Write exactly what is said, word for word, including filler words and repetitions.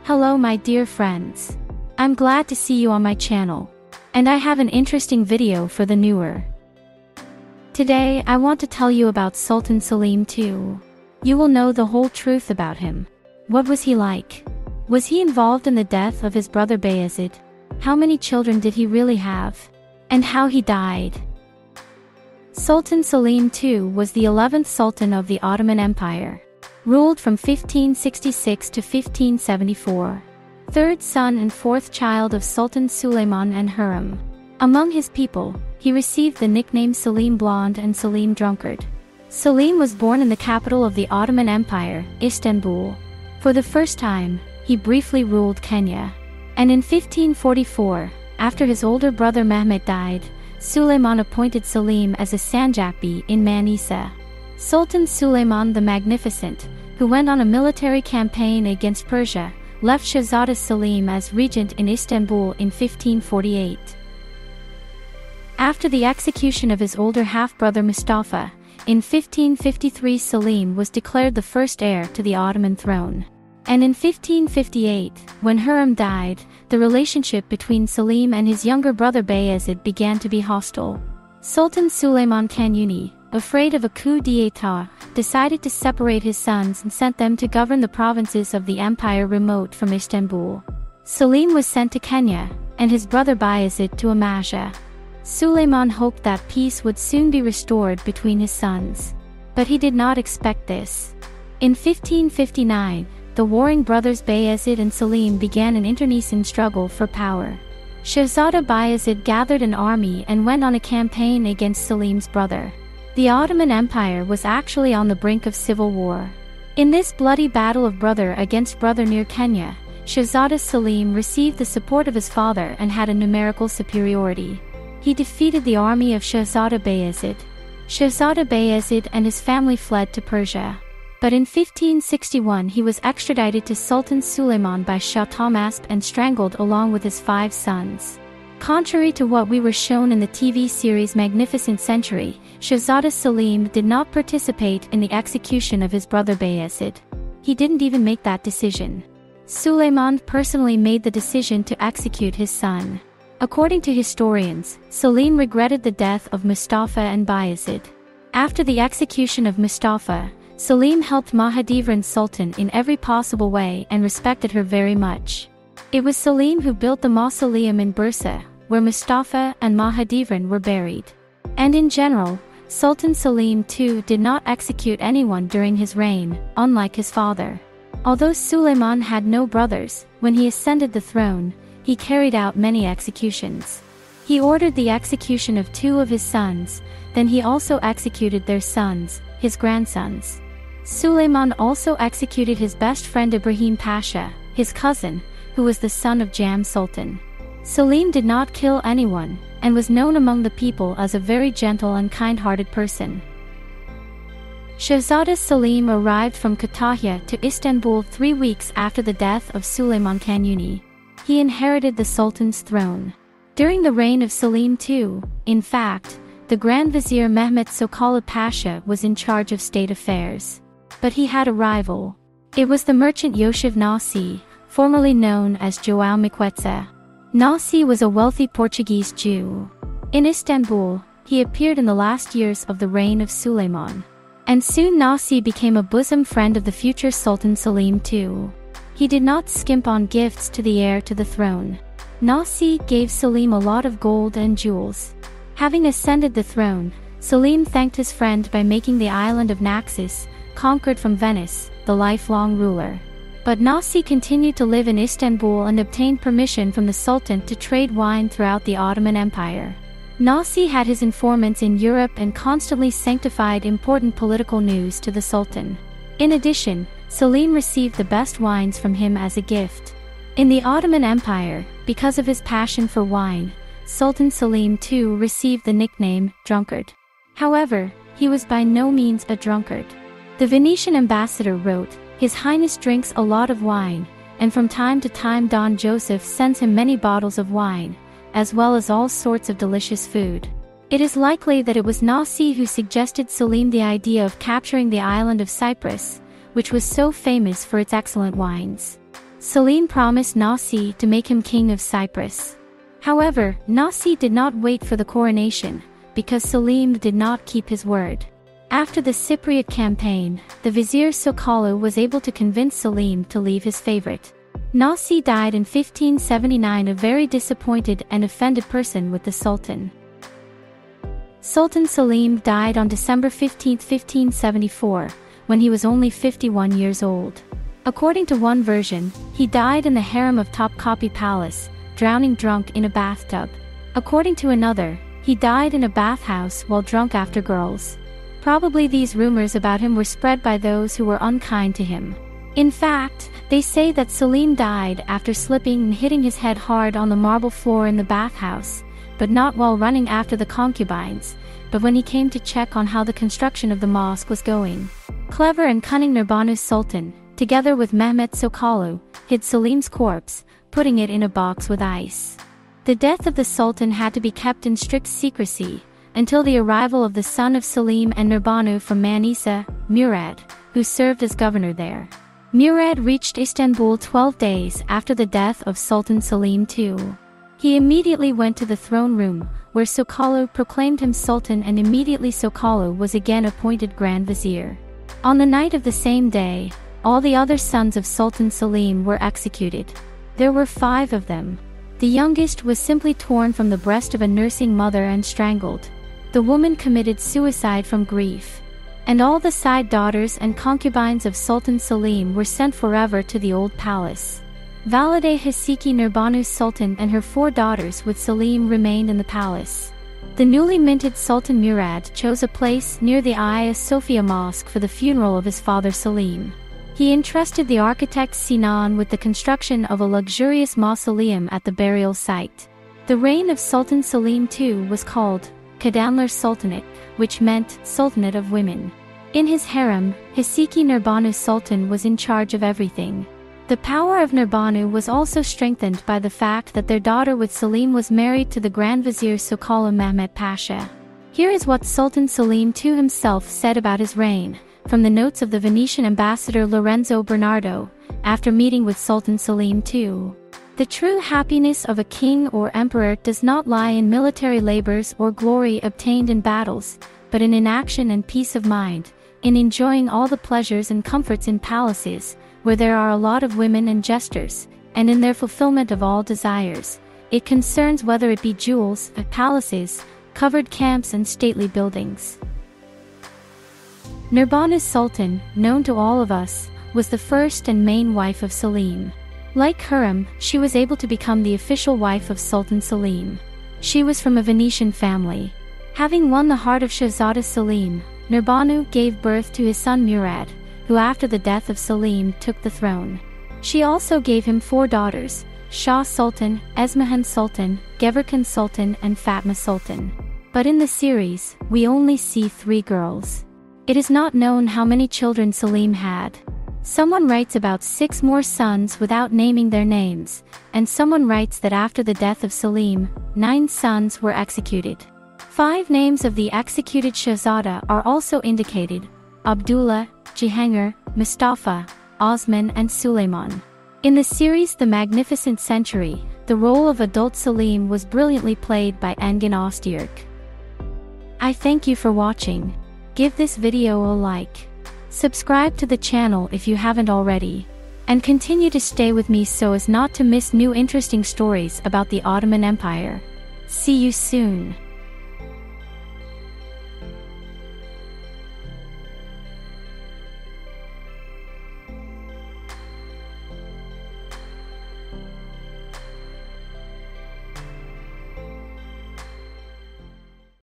Hello my dear friends. I'm glad to see you on my channel. And I have an interesting video for the newer. Today I want to tell you about Sultan Selim the Second. You will know the whole truth about him. What was he like? Was he involved in the death of his brother Bayezid? How many children did he really have? And how he died? Sultan Selim the Second was the eleventh Sultan of the Ottoman Empire. Ruled from fifteen sixty-six to fifteen seventy-four. Third son and fourth child of Sultan Suleiman and Hurrem. Among his people, he received the nickname Selim Blond and Selim Drunkard. Selim was born in the capital of the Ottoman Empire, Istanbul. For the first time, he briefly ruled Kenya. And in fifteen forty-four, after his older brother Mehmed died, Suleiman appointed Selim as a sanjakbey in Manisa. Sultan Suleiman the Magnificent, who went on a military campaign against Persia, left Shehzade Selim as regent in Istanbul in fifteen forty-eight. After the execution of his older half-brother Mustafa, in fifteen fifty-three Selim was declared the first heir to the Ottoman throne. And in fifteen fifty-eight, when Hurrem died, the relationship between Selim and his younger brother Bayezid began to be hostile. Sultan Suleiman Kanuni, afraid of a coup d'état, decided to separate his sons and sent them to govern the provinces of the empire remote from Istanbul. Selim was sent to Kenya, and his brother Bayezid to Amasya. Suleiman hoped that peace would soon be restored between his sons. But he did not expect this. In fifteen fifty-nine, the warring brothers Bayezid and Selim began an internecine struggle for power. Shehzade Bayezid gathered an army and went on a campaign against Selim's brother. The Ottoman Empire was actually on the brink of civil war. In this bloody battle of brother against brother near Kenya, Shehzade Selim received the support of his father and had a numerical superiority. He defeated the army of Shehzade Bayezid. Shehzade Bayezid and his family fled to Persia. But in fifteen sixty-one he was extradited to Sultan Suleiman by Shah Tahmasp and strangled along with his five sons. Contrary to what we were shown in the T V series Magnificent Century, Shehzade Selim did not participate in the execution of his brother Bayezid. He didn't even make that decision. Suleiman personally made the decision to execute his son. According to historians, Selim regretted the death of Mustafa and Bayezid. After the execution of Mustafa, Selim helped Mahidevran Sultan in every possible way and respected her very much. It was Selim who built the mausoleum in Bursa, where Mustafa and Mahidevran were buried. And in general, Sultan Selim the Second did not execute anyone during his reign, unlike his father. Although Suleiman had no brothers, when he ascended the throne, he carried out many executions. He ordered the execution of two of his sons, then he also executed their sons, his grandsons. Suleiman also executed his best friend Ibrahim Pasha, his cousin, who was the son of Jam Sultan. Selim did not kill anyone, and was known among the people as a very gentle and kind-hearted person. Shehzade Selim arrived from Kütahya to Istanbul three weeks after the death of Suleiman Kanuni. He inherited the Sultan's throne. During the reign of Selim the Second, in fact, the Grand Vizier Mehmed Sokala Pasha was in charge of state affairs. But he had a rival. It was the merchant Yosef Nasi, formerly known as João Miquetza. Nasi was a wealthy Portuguese Jew. In Istanbul, he appeared in the last years of the reign of Suleiman. And soon Nasi became a bosom friend of the future Sultan Selim the Second. He did not skimp on gifts to the heir to the throne. Nasi gave Selim a lot of gold and jewels. Having ascended the throne, Selim thanked his friend by making the island of Naxos, conquered from Venice, the lifelong ruler. But Nasi continued to live in Istanbul and obtained permission from the Sultan to trade wine throughout the Ottoman Empire. Nasi had his informants in Europe and constantly sanctified important political news to the Sultan. In addition, Selim received the best wines from him as a gift. In the Ottoman Empire, because of his passion for wine, Sultan Selim the Second received the nickname Drunkard. However, he was by no means a drunkard. The Venetian ambassador wrote, "His Highness drinks a lot of wine, and from time to time Don Joseph sends him many bottles of wine, as well as all sorts of delicious food." It is likely that it was Nasi who suggested Selim the idea of capturing the island of Cyprus, which was so famous for its excellent wines. Selim promised Nasi to make him king of Cyprus. However, Nasi did not wait for the coronation, because Selim did not keep his word. After the Cypriot campaign, the vizier Sokollu was able to convince Selim to leave his favorite. Nasi died in fifteen seventy-nine, a very disappointed and offended person with the Sultan. Sultan Selim died on December fifteenth fifteen seventy-four, when he was only fifty-one years old. According to one version, he died in the harem of Topkapi Palace, drowning drunk in a bathtub. According to another, he died in a bathhouse while drunk after girls. Probably these rumors about him were spread by those who were unkind to him. In fact, they say that Selim died after slipping and hitting his head hard on the marble floor in the bathhouse, but not while running after the concubines, but when he came to check on how the construction of the mosque was going. Clever and cunning Nurbanu's Sultan, together with Mehmed Sokollu, hid Selim's corpse, putting it in a box with ice. The death of the Sultan had to be kept in strict secrecy, until the arrival of the son of Selim and Nurbanu from Manisa, Murad, who served as governor there. Murad reached Istanbul twelve days after the death of Sultan Selim the Second. He immediately went to the throne room, where Sokollu proclaimed him Sultan, and immediately Sokollu was again appointed Grand Vizier. On the night of the same day, all the other sons of Sultan Selim were executed. There were five of them. The youngest was simply torn from the breast of a nursing mother and strangled. The woman committed suicide from grief. And all the side daughters and concubines of Sultan Selim were sent forever to the old palace. Valide Haseki Nurbanu's Sultan and her four daughters with Selim remained in the palace. The newly minted Sultan Murad chose a place near the Hagia Sophia Mosque for the funeral of his father Selim. He entrusted the architect Sinan with the construction of a luxurious mausoleum at the burial site. The reign of Sultan Selim the Second was called Kadamlar Sultanate, which meant Sultanate of Women. In his harem, Haseki Nurbanu's Sultan was in charge of everything. The power of Nurbanu was also strengthened by the fact that their daughter with Selim was married to the Grand Vizier Sokollu Mehmed Pasha. Here is what Sultan Selim the Second himself said about his reign, from the notes of the Venetian ambassador Lorenzo Bernardo, after meeting with Sultan Selim the Second. The true happiness of a king or emperor does not lie in military labors or glory obtained in battles, but in inaction and peace of mind, in enjoying all the pleasures and comforts in palaces, where there are a lot of women and jesters, and in their fulfillment of all desires. It concerns whether it be jewels, palaces, covered camps and stately buildings. Nurbanu's Sultan, known to all of us, was the first and main wife of Selim. Like Hurrem, she was able to become the official wife of Sultan Selim. She was from a Venetian family. Having won the heart of Shehzade Selim, Nurbanu gave birth to his son Murad, who after the death of Selim took the throne. She also gave him four daughters, Shah Sultan, Esmahan Sultan, Geverkan Sultan and Fatma Sultan. But in the series, we only see three girls. It is not known how many children Selim had. Someone writes about six more sons without naming their names, and someone writes that after the death of Selim, nine sons were executed. Five names of the executed Shehzada are also indicated: Abdullah, Jahangir, Mustafa, Osman and Suleiman. In the series The Magnificent Century, the role of adult Selim was brilliantly played by Engin Öztürk. I thank you for watching. Give this video a like. Subscribe to the channel if you haven't already. And continue to stay with me so as not to miss new interesting stories about the Ottoman Empire. See you soon.